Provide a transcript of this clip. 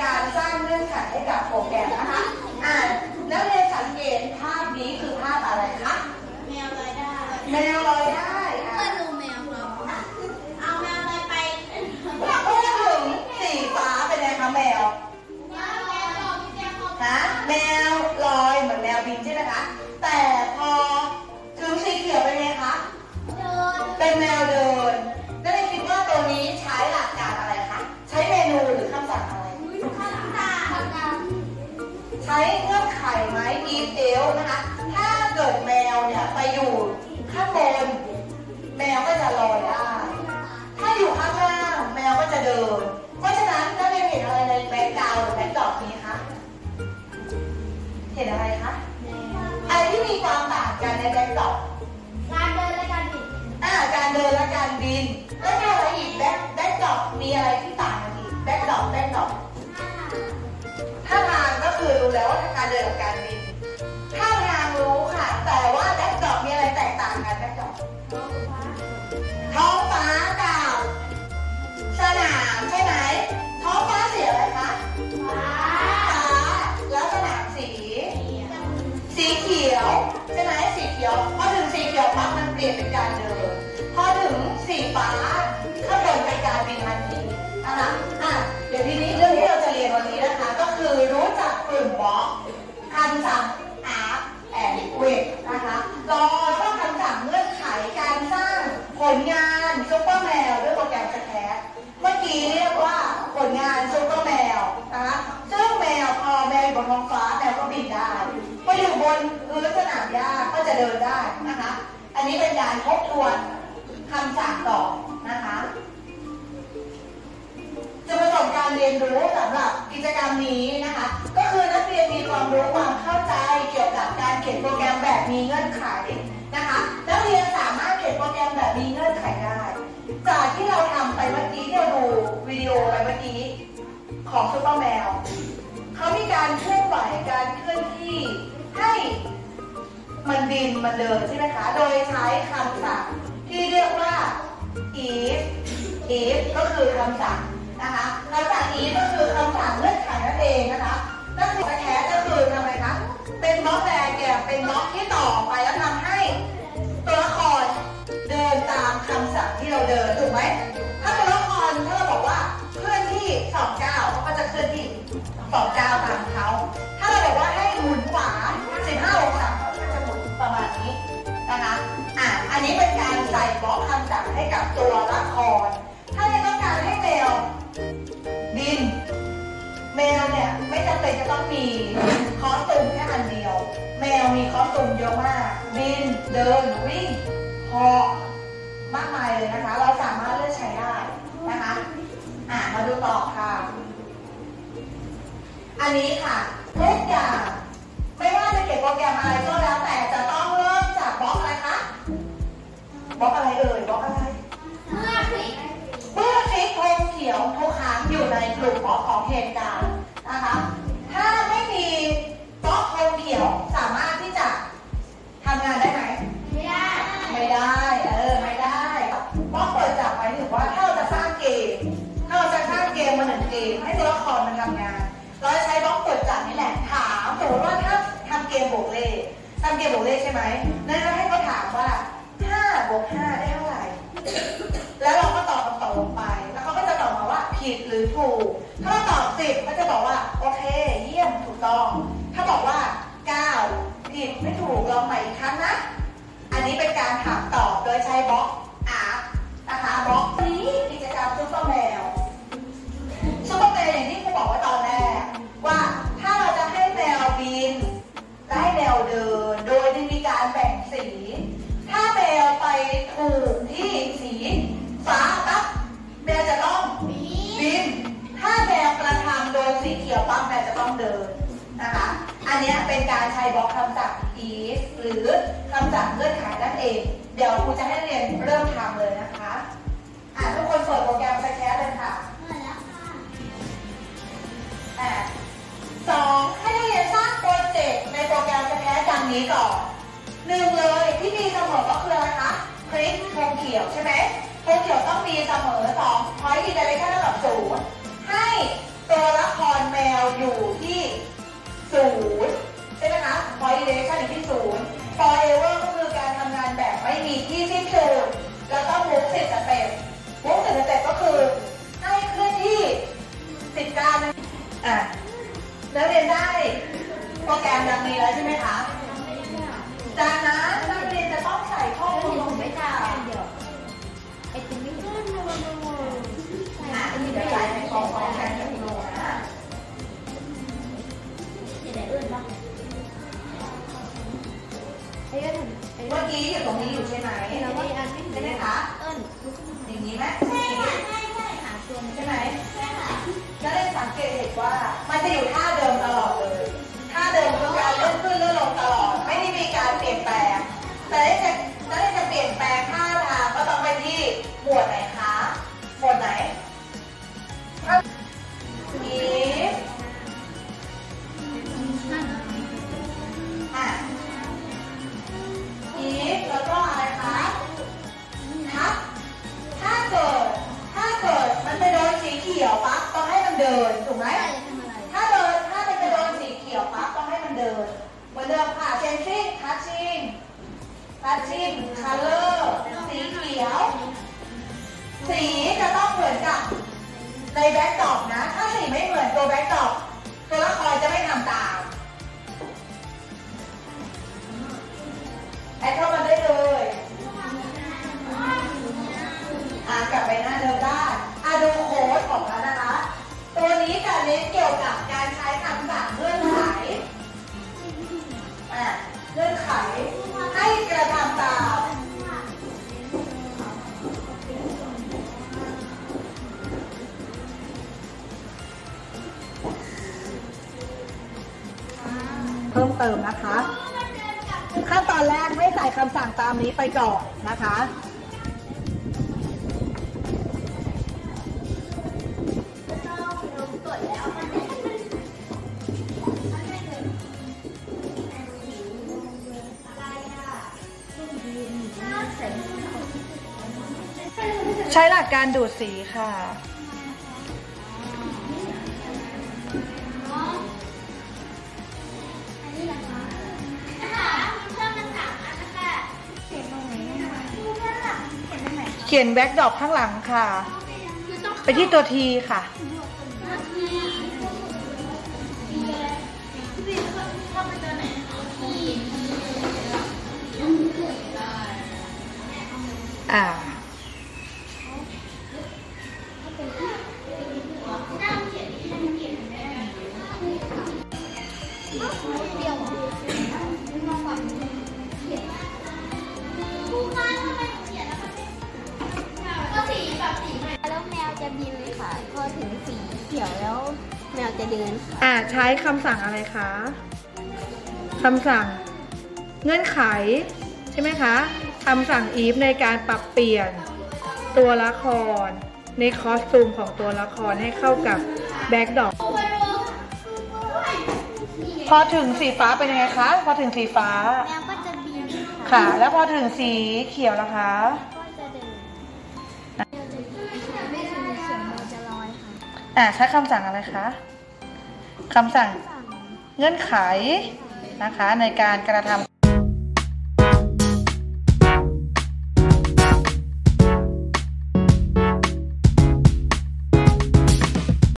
การสร้างเงื่อนไขให้กับโปรแกรมนะคะนักเรียนสังเกตภาพนี้คือภาพอะไรคะแมวลอยได้แมวลอยได้ก็ดูแมวครับเอาแมวลอยไปพูดถึงสีฟ้าเป็นไงคะแมวแมวลอยเหมือนแมวบินใช่ไหมคะแต่พอถึงสีเขียวเป็นไงคะเป็นแมวเดินนักเรียนคิดว่าตัวนี้ใช้หลักการอะไรคะใช้เมนูหรือคำสั่งอะไรใช้เงื่อนไขไหม if else นะคะถ้าเกิดแมวเนี่ยไปอยู่ข้างบนแมวก็จะลอยได้ถ้าอยู่ข้างล่างแมวก็จะเดินเพราะฉะนั้นนักเรียนเห็นอะไรในแบ็คกราวด์หรือแบ็คดรอปนี้คะเห็นอะไรคะอะไรที่มีความต่างกันในแบ็คดรอปการเดินและการบินการเดินและการบินแล้วมีอะไรอีกแบ็คดรอปมีอะไรที่ต่างกันอีกแบ็คดรอปท่าทางก็คือรู้แล้วว่าการเดินกับการบินท่าทางรู้ค่ะแต่ว่าแบ็คดรอปมีอะไรแตกต่างกันแบ็คดรอปท้องฟ้ากับสนามใช่ไหมท้องฟ้าสีอะไรคะฟ้าแล้วสนามสีเขียวใช่ไหมสีเขียวพอถึงสีเขียวปั๊บมันเปลี่ยนเป็นการเดินพอถึงสีฟ้าข้างบนเป็นการบินทันทีนะคะเดี๋ยวทีนี้เรื่องที่เราจะเรียนวันนี้นะคะก็คือรู้จักกลุ่มบล็อกคำสั่ง ask and wait นะคะรอแล้วก็คำสั่งเงื่อนไขการสร้างผลงานซุปเปอร์แมวด้วยโปรแกรมสแคทเมื่อกี้เรียกว่าผลงานซุปเปอร์แมวนะคะซึ่งแมวพอแมวอยู่บนท้องฟ้าแมวก็บินได้พออยู่บนพื้นสนามหญ้าก็จะเดินได้นะคะอันนี้เป็นการทบทวนคำสั่งต่อนะคะจะประสบการเรียนรู้สำหรับกิจกรรมนี้นะคะก็คือนักเรียนมีความรู้ความเข้าใจเกี่ยวกับการเขียนโปรแกรมแบบมีเงื่อนไขนะคะนักเรียนสามารถเขียนโปรแกรมแบบมีเงื่อนไขได้จากที่เราทำไปเมื่อกี้ที่เราดูวิดีโอไปเมื่อกี้ของซุปเปอร์แมวเขามีการเคลื่อนไหวการเคลื่อนที่ให้มันบินมันเดินใช่ไหมคะโดยใช้คำสั่งที่เรียกว่า if ก็คือคำสั่งนะคะคำสั่ง if ก็คือคำสั่งเงื่อนไขนั่นเองนะคะนั่นคือสแคทก็คือทำไมคะเป็นบล็อกแดงแกเป็นบล็อกที่ต่อไปแล้วทำให้ตัวละครเดินตามคำสั่งที่เราเดินถูกไหมถ้าตัวละครถ้าเราบอกว่าเคลื่อนที่2 ก้าวเขาก็จะเคลื่อนที่2 ก้าวตามเขาถ้าเราบอกว่าให้หมุนขวา15 องศาเขาก็จะหมุนประมาณนี้นะคะอันนี้เป็นการใส่บล็อกคำสั่งให้กับตัวละครถ้าเราต้องการให้แมวบินแมวเนี่ยไม่จำเป็นจะต้องมีคอสตูมแค่อันเดียวแมวมีคอสตูมเยอะมากบินเดินวิ่งเหาะมากมายเลยนะคะเราสามารถเลือกใช้ได้นะคะมาดูต่อค่ะอันนี้ค่ะทุกอย่างไม่ว่าจะเขียนโปรแกรมอะไรก็แล้วแต่จะต้องเริ่มจากบล็อกอะไรคะบล็อกอะไรบล็อกอะไรเมื่อคลิกธงเขียวทุกครั้งอยู่ในกลุ่มบล็อกของเหตุการณ์นะคะถ้าไม่มีบล็อกธงเขียวสามารถที่จะทำงานได้ไหมไม่ได้ไม่ได้บล็อกเปิดจับหมายถึงว่าถ้าเราจะสร้างเกมมาหนึ่งเกมให้ตัวละครมันทำงานเราใช้บล็อกเปิดจับนี่แหละถามสมมติว่าถ้าทำเกมบวกเลขใช่ไหมนั่นก็ให้เขาถามว่า5 บวก 5 ได้เท่าไหร่แล้วเราก็ตอบคำตอบลงไปแล้วเขาก็จะตอบมาว่าผิดหรือถูกถ้าเราตอบ10ก็จะบอกว่าโอเคเยี่ยมถูกต้องถ้าบอกว่า9ผิดไม่ถูกลองใหม่อีกครั้งนะอันนี้เป็นการถามตอบโดยใช้บล็อกนะคะบล็อกนี้กิจกรรมซุปเปอร์แมวอย่างที่ครูบอกว่าตอนแรกว่าถ้าเราจะให้แมวบินและให้แมวเดินโดยที่มีการแบ่งสีถ้าแมวไปถูกที่สีฟ้าปั๊บแมวจะต้องบินถ้าแมวกระทำโดยสีเขียวปั๊บแมวจะต้องเดินนะคะอันนี้เป็นการใช้บล็อกคำสั่ง if หรือคำสั่งเงื่อนไขนั่นเองเดี๋ยวครูจะให้เรียนเริ่มทำเลยนะคะทุกคนเปิดโปรแกรมสแคทเลยค่ะ2ให้นักเรียนสร้างโปรเจกต์ในโปรแกรมสแคทดังนี้ก่อน1เลยที่มีเสมอก็คืออะไรคะคลิกธงเขียวใช่ไหมธงเขียวต้องมีเสมอ2 point in direction ระดับ0ให้ตัวละครแมอยู่ที่0ใช่ไหมคะ point elevation อยู่ที่0 forever ก็คือการทำงานแบบไม่มีที่สิ้นสุดแล้วก็ move 10 สเต็ป move 10 สเต็ปก็คือให้เคลื่อนที่10 ก้าวนะแล้วเรียนได้โปรแกรมดังนี้แล้วใช่ไหมคะจากนั้นนักเรียนจะต้องใส่ข้อมูลลงไปค่ะไอติมไม่เห็นอันนี้เดี๋ยวจ่ายในกองแทนจะโลนะเห็นไหนอื่นปะไอ้เอิญเมื่อกี้อยู่ตรงนี้อยู่ใช่ไหมแล้วก็อันไม่เห็นใช่ไหมคะเอิญอย่างนี้ไหมใช่ค่ะใช่หาตัวใช่ไหมใช่ค่ะนักเรียนสังเกตเห็นว่ามันจะอยู่ท่าเดิมตลอดเลยท่าเดิมคือการเลื่อนขึ้นเลื่อนลงตลอดไม่ได้มีการเปลี่ยนแปลงแต่นักเรียนจะเปลี่ยนแปลงท่าทางก็ต้องไปที่หมวดไหนคะหมวดไหนอีฟอีฟแล้วก็อะไรคะทับถ้าเกิดมันไปโดนสีเขียวปั๊บต้องให้มันเดินถูกไหมถ้ามันไปโดนสีเขียวปั๊บต้องให้มันเดินเหมือนเดิมค่ะเชนซิ่งทัชชิ่งคัลเลอร์สีเขียวสีจะต้องเหมือนกับในแบ็คดรอปนะถ้าสีไม่เหมือนตัวแบ็คดรอปตัวละครจะไม่ทำตามแอดเข้ามาได้เลยกลับไปหน้าเดิมได้ดูโค้ดของเรานะคะตัวนี้จะเน้นเกี่ยวกับการใช้คำสั่งเงื่อนไขเงื่อนไขให้กระทำตามเพิ่มเติมนะคะขั้นตอนแรกให้ใส่คำสั่งตามนี้ไปก่อนนะคะใช้หลักการดูดสีค่ะเขียนแบ็กดรอปข้างหลังค่ะไปที่ตัวทีค่ะแล้วแมวจะบินเลยค่ะพอถึงสีเขียวแล้วแมวจะเดินใช้คำสั่งอะไรคะคำสั่งเงื่อนไขใช่ไหมคะคำสั่ง if ในการปรับเปลี่ยนตัวละครในคอสตูมของตัวละครให้เข้ากับแบ็คดรอปพอถึงสีฟ้าเป็นยังไงคะพอถึงสีฟ้าแมวก็จะบินค่ะแล้วพอถึงสีเขียวล่ะคะก็จะเดินไม่ถึงเขียวแมวจะลอยค่ะใช้คำสั่งอะไรคะคำสั่งเงื่อนไขนะคะในการกระท